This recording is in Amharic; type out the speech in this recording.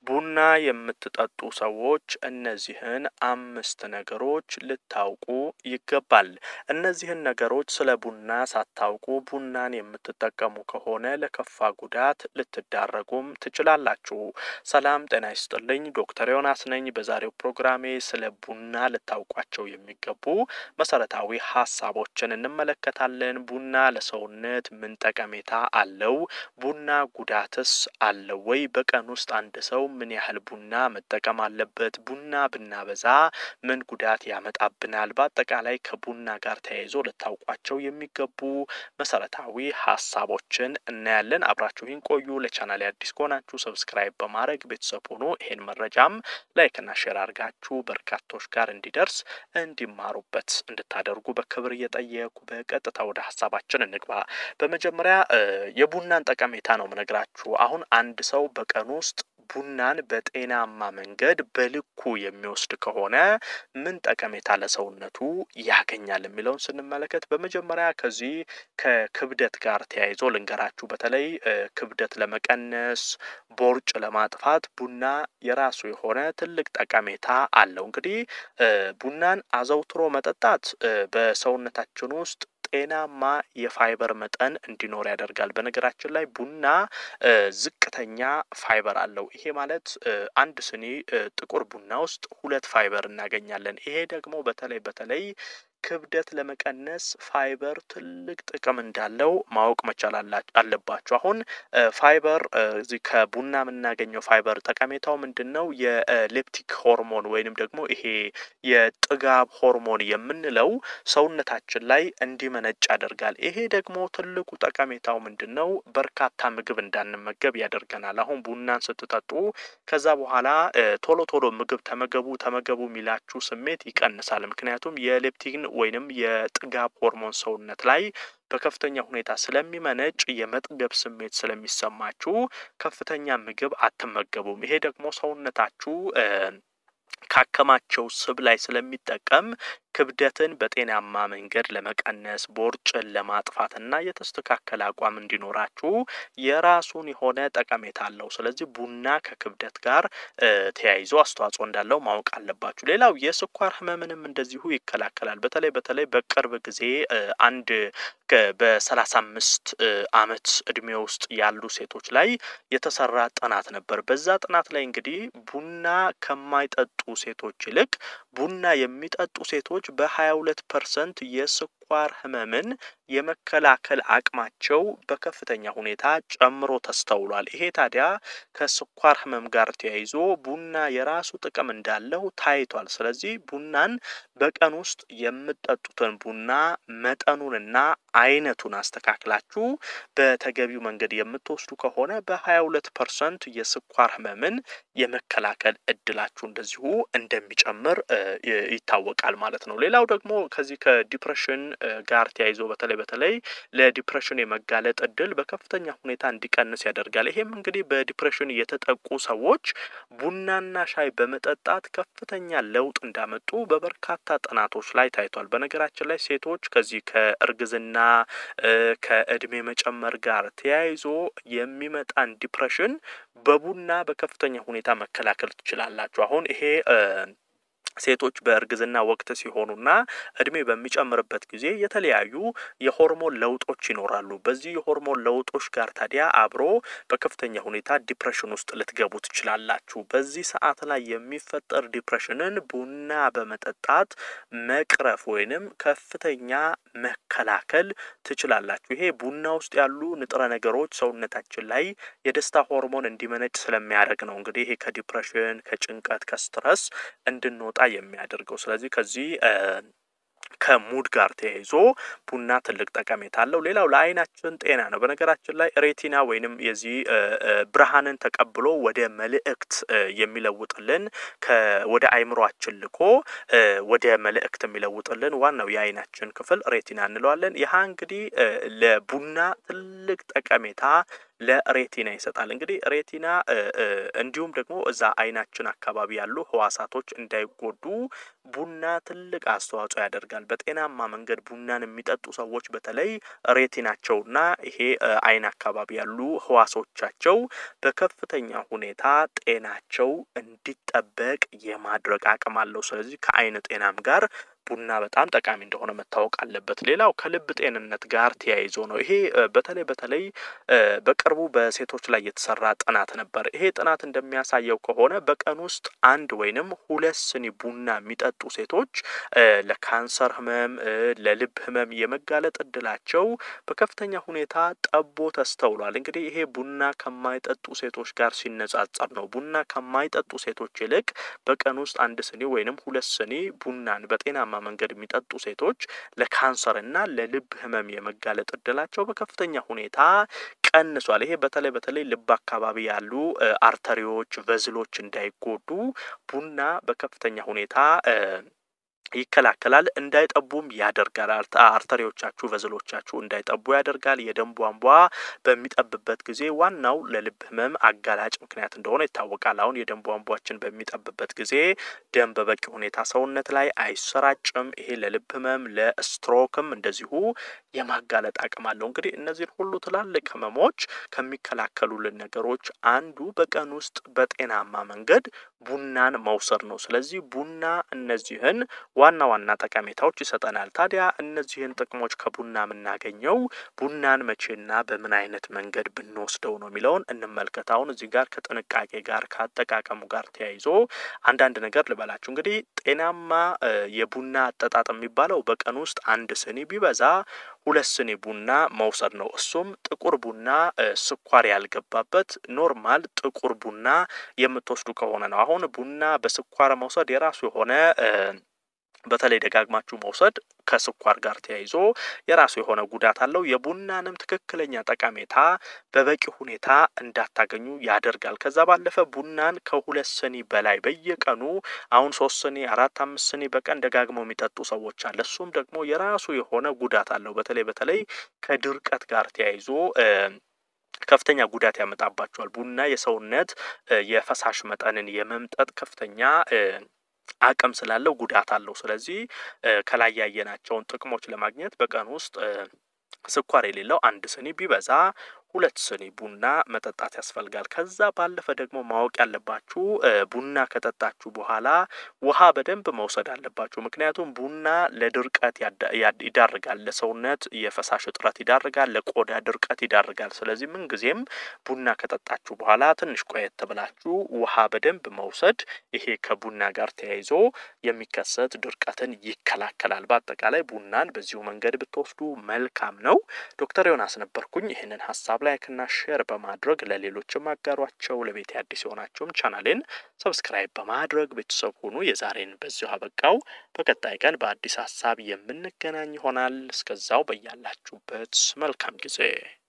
ቡና የምትጠጡ ሰዎች እነዚህን አምስት ነገሮች ልታውቁ ይገባል። እነዚህን ነገሮች ስለ ቡና ሳታውቁ ቡናን የምትጠቀሙ ከሆነ ለከፋ ጉዳት ልትዳረጉም ትችላላችሁ። ሰላም ጤና ይስጥልኝ ዶክተር ዮናስ ነኝ። በዛሬው ፕሮግራሜ ስለ ቡና ልታውቋቸው የሚገቡ መሰረታዊ ሀሳቦችን እንመለከታለን። ቡና ለሰውነት ምን ጠቀሜታ አለው? ቡና ጉዳትስ አለው ወይ? በቀን ውስጥ አንድ ሰው ምን ያህል ቡና መጠቀም አለበት? ቡና ብናበዛ ምን ጉዳት ያመጣብናል? በአጠቃላይ ከቡና ጋር ተያይዞ ልታውቋቸው የሚገቡ መሰረታዊ ሀሳቦችን እናያለን። አብራችሁን ቆዩ። ለቻናሌ አዲስ ከሆናችሁ ሰብስክራይብ በማድረግ ቤተሰብ ሆኖ ይሄን መረጃም ላይክና ሼር አድርጋችሁ በርካቶች ጋር እንዲደርስ እንዲማሩበት እንድታደርጉ በክብር እየጠየቁ በቀጥታ ወደ ሀሳባችን እንግባ። በመጀመሪያ የቡናን ጠቀሜታ ነው የምነግራችሁ። አሁን አንድ ሰው በቀን ውስጥ ቡናን በጤናማ መንገድ በልኩ የሚወስድ ከሆነ ምን ጠቀሜታ ለሰውነቱ ያገኛል የሚለውን ስንመለከት በመጀመሪያ ከዚህ ከክብደት ጋር ተያይዞ ልንገራችሁ። በተለይ ክብደት ለመቀነስ፣ ቦርጭ ለማጥፋት ቡና የራሱ የሆነ ትልቅ ጠቀሜታ አለው። እንግዲህ ቡናን አዘውትሮ መጠጣት በሰውነታችን ውስጥ ጤናማ የፋይበር መጠን እንዲኖር ያደርጋል። በነገራችን ላይ ቡና ዝቅተኛ ፋይበር አለው። ይሄ ማለት አንድ ስኒ ጥቁር ቡና ውስጥ 2 ፋይበር እናገኛለን። ይሄ ደግሞ በተለይ ክብደት ለመቀነስ ፋይበር ትልቅ ጥቅም እንዳለው ማወቅ መቻል አለባችሁ። አሁን ፋይበር እዚህ ከቡና የምናገኘው ፋይበር ጠቀሜታው ምንድነው? የሌፕቲክ ሆርሞን ወይንም ደግሞ ይሄ የጥጋብ ሆርሞን የምንለው ሰውነታችን ላይ እንዲመነጭ ያደርጋል። ይሄ ደግሞ ትልቁ ጠቀሜታው ምንድነው? በርካታ ምግብ እንዳንመገብ ያደርገናል። አሁን ቡናን ስትጠጡ ከዛ በኋላ ቶሎ ምግብ ተመገቡ የሚላችሁ ስሜት ይቀንሳል። ምክንያቱም የሌፕቲክን ወይንም የጥጋብ ሆርሞን ሰውነት ላይ በከፍተኛ ሁኔታ ስለሚመነጭ የመጥገብ ስሜት ስለሚሰማችሁ ከፍተኛ ምግብ አትመገቡም። ይሄ ደግሞ ሰውነታችሁ ካከማቸው ስብ ላይ ስለሚጠቀም ክብደትን በጤናማ መንገድ ለመቀነስ፣ ቦርጭን ለማጥፋትና የተስተካከለ አቋም እንዲኖራችሁ የራሱን የሆነ ጠቀሜታ አለው። ስለዚህ ቡና ከክብደት ጋር ተያይዞ አስተዋጽኦ እንዳለው ማወቅ አለባችሁ። ሌላው የስኳር ህመምንም እንደዚሁ ይከላከላል። በተለይ በቅርብ ጊዜ አንድ በ35 ዓመት እድሜ ውስጥ ያሉ ሴቶች ላይ የተሰራ ጥናት ነበር። በዛ ጥናት ላይ እንግዲህ ቡና ከማይጠጡ ሴቶች ይልቅ ቡና የሚጠጡ ሴቶች በ22% የስኳር ህመምን የመከላከል አቅማቸው በከፍተኛ ሁኔታ ጨምሮ ተስተውሏል። ይሄ ታዲያ ከስኳር ህመም ጋር ተያይዞ ቡና የራሱ ጥቅም እንዳለው ታይቷል። ስለዚህ ቡናን በቀን ውስጥ የምትጠጡትን ቡና መጠኑንና አይነቱን አስተካክላችሁ በተገቢው መንገድ የምትወስዱ ከሆነ በ22% የስኳር ህመምን የመከላከል እድላችሁ እንደዚሁ እንደሚጨምር ይታወቃል ማለት ነው። ሌላው ደግሞ ከዚህ ከዲፕሬሽን ጋር ተያይዞ በተለይ ለዲፕሬሽን የመጋለጥ እድል በከፍተኛ ሁኔታ እንዲቀንስ ያደርጋል። ይሄም እንግዲህ በዲፕሬሽን የተጠቁ ሰዎች ቡናና ሻይ በመጠጣት ከፍተኛ ለውጥ እንዳመጡ በበርካታ ጥናቶች ላይ ታይቷል። በነገራችን ላይ ሴቶች ከዚህ ከእርግዝና ከእድሜ መጨመር ጋር ተያይዞ የሚመጣን ዲፕሬሽን በቡና በከፍተኛ ሁኔታ መከላከል ትችላላችሁ። አሁን ይሄ ሴቶች በእርግዝና ወቅት ሲሆኑና እድሜ በሚጨምርበት ጊዜ የተለያዩ የሆርሞን ለውጦች ይኖራሉ። በዚህ የሆርሞን ለውጦች ጋር ታዲያ አብሮ በከፍተኛ ሁኔታ ዲፕሬሽን ውስጥ ልትገቡ ትችላላችሁ። በዚህ ሰዓት ላይ የሚፈጠር ዲፕሬሽንን ቡና በመጠጣት መቅረፍ ወይንም ከፍተኛ መከላከል ትችላላችሁ። ይሄ ቡና ውስጥ ያሉ ንጥረ ነገሮች ሰውነታችን ላይ የደስታ ሆርሞን እንዲመነጭ ስለሚያደርግ ነው። እንግዲህ ይሄ ከዲፕሬሽን፣ ከጭንቀት፣ ከስትረስ እንድንወጣ የሚያደርገው። ስለዚህ ከዚህ ከሙድ ጋር ተያይዞ ቡና ትልቅ ጠቀሜታ አለው። ሌላው ለአይናችን ጤና ነው። በነገራችን ላይ ሬቲና ወይንም የዚህ ብርሃንን ተቀብሎ ወደ መልእክት የሚለውጥልን ወደ አይምሮአችን ልኮ ወደ መልእክት የሚለውጥልን ዋናው የአይናችን ክፍል ሬቲና እንለዋለን። ይህ እንግዲህ ለቡና ትልቅ ጠቀሜታ ለሬቲና ይሰጣል። እንግዲህ ሬቲና እንዲሁም ደግሞ እዛ አይናችን አካባቢ ያሉ ህዋሳቶች እንዳይጎዱ ቡና ትልቅ አስተዋጽኦ ያደርጋል። በጤናማ መንገድ ቡናን የሚጠጡ ሰዎች በተለይ ሬቲናቸውና ይሄ አይን አካባቢ ያሉ ህዋሶቻቸው በከፍተኛ ሁኔታ ጤናቸው እንዲጠበቅ የማድረግ አቅም አለው። ስለዚህ ከአይን ጤናም ጋር ቡና በጣም ጠቃሚ እንደሆነ መታወቅ አለበት። ሌላው ከልብ ጤንነት ጋር ተያይዞ ነው። ይሄ በተለይ በቅርቡ በሴቶች ላይ የተሰራ ጥናት ነበር። ይሄ ጥናት እንደሚያሳየው ከሆነ በቀን ውስጥ 1 ወይንም 2 ስኒ ቡና የሚጠጡ ሴቶች ለካንሰር ህመም፣ ለልብ ህመም የመጋለጥ እድላቸው በከፍተኛ ሁኔታ ጠቦ ተስተውሏል። እንግዲህ ይሄ ቡና ከማይጠጡ ሴቶች ጋር ሲነጻጸር ነው። ቡና ከማይጠጡ ሴቶች ይልቅ በቀን ውስጥ 1 ስኒ ወይንም 2 ስኒ ቡናን በጤናማ መንገድ የሚጠጡ ሴቶች ለካንሰር እና ለልብ ህመም የመጋለጥ እድላቸው በከፍተኛ ሁኔታ ቀንሷል። ይሄ በተለይ ልብ አካባቢ ያሉ አርተሪዎች፣ ቨዝሎች እንዳይጎዱ ቡና በከፍተኛ ሁኔታ ይከላከላል። እንዳይጠቡም ያደርጋል። አርተሪዎቻችሁ፣ ቨዝሎቻችሁ እንዳይጠቡ ያደርጋል። የደም ቧንቧ በሚጠብበት ጊዜ ዋናው ለልብ ህመም አጋላጭ ምክንያት እንደሆነ ይታወቃል። አሁን የደም ቧንቧችን በሚጠብበት ጊዜ ደም በበቂ ሁኔታ ሰውነት ላይ አይሰራጭም። ይሄ ለልብ ህመም፣ ለስትሮክም እንደዚሁ የማጋለጥ አቅም አለው። እንግዲህ እነዚህን ሁሉ ትላልቅ ህመሞች ከሚከላከሉልን ነገሮች አንዱ በቀን ውስጥ በጤናማ መንገድ ቡናን መውሰድ ነው። ስለዚህ ቡና እነዚህን ዋና ዋና ጠቀሜታዎች ይሰጠናል። ታዲያ እነዚህን ጥቅሞች ከቡና የምናገኘው ቡናን መቼና በምን አይነት መንገድ ብንወስደው ነው የሚለውን እንመልከት። አሁን እዚህ ጋር ከጥንቃቄ ጋር ከአጠቃቀሙ ጋር ተያይዞ አንዳንድ ነገር ልበላችሁ። እንግዲህ ጤናማ የቡና አጠጣጥ የሚባለው በቀን ውስጥ 1 ስኒ ቢበዛ 2 ስኒ ቡና መውሰድ ነው። እሱም ጥቁር ቡና ስኳር ያልገባበት ኖርማል ጥቁር ቡና የምትወስዱ ከሆነ ነው። አሁን ቡና በስኳር መውሰድ የራሱ የሆነ በተለይ ደጋግማችሁ መውሰድ ከስኳር ጋር ተያይዞ የራሱ የሆነ ጉዳት አለው። የቡናንም ትክክለኛ ጠቀሜታ በበቂ ሁኔታ እንዳታገኙ ያደርጋል። ከዛ ባለፈ ቡናን ከ2 ስኒ በላይ በየቀኑ አሁን 3 ስኒ 4 5 ስኒ በቀን ደጋግመው የሚጠጡ ሰዎች አለ። እሱም ደግሞ የራሱ የሆነ ጉዳት አለው። በተለይ ከድርቀት ጋር ተያይዞ ከፍተኛ ጉዳት ያመጣባቸዋል። ቡና የሰውነት የፈሳሽ መጠንን የመምጠጥ ከፍተኛ አቅም ስላለው ጉዳት አለው። ስለዚህ ከላይ ያየናቸውን ጥቅሞች ለማግኘት በቀን ውስጥ ስኳር የሌለው 1 ስኒ ቢበዛ 2 ስኒ ቡና መጠጣት ያስፈልጋል። ከዛ ባለፈ ደግሞ ማወቅ ያለባችሁ ቡና ከጠጣችሁ በኋላ ውሃ በደንብ መውሰድ አለባችሁ። ምክንያቱም ቡና ለድርቀት ይዳርጋል፣ ለሰውነት የፈሳሽ እጥረት ይዳርጋል፣ ለቆዳ ድርቀት ይዳርጋል። ስለዚህ ምን ጊዜም ቡና ከጠጣችሁ በኋላ ትንሽ ቆየት ብላችሁ ውሃ በደንብ መውሰድ ይሄ ከቡና ጋር ተያይዞ የሚከሰት ድርቀትን ይከላከላል። በአጠቃላይ ቡናን በዚሁ መንገድ ብትወስዱ መልካም ነው። ዶክተር ዮናስ ነበርኩኝ። ይህንን ሀሳብ ላይክ እና ሼር በማድረግ ለሌሎችም አጋሯቸው። ለቤት አዲስ የሆናችሁም ቻናሌን ሰብስክራይብ በማድረግ ቤተሰብ ሁኑ። የዛሬን በዚሁ አበቃው። በቀጣይ ቀን በአዲስ ሀሳብ የምንገናኝ ይሆናል። እስከዛው በያላችሁበት መልካም ጊዜ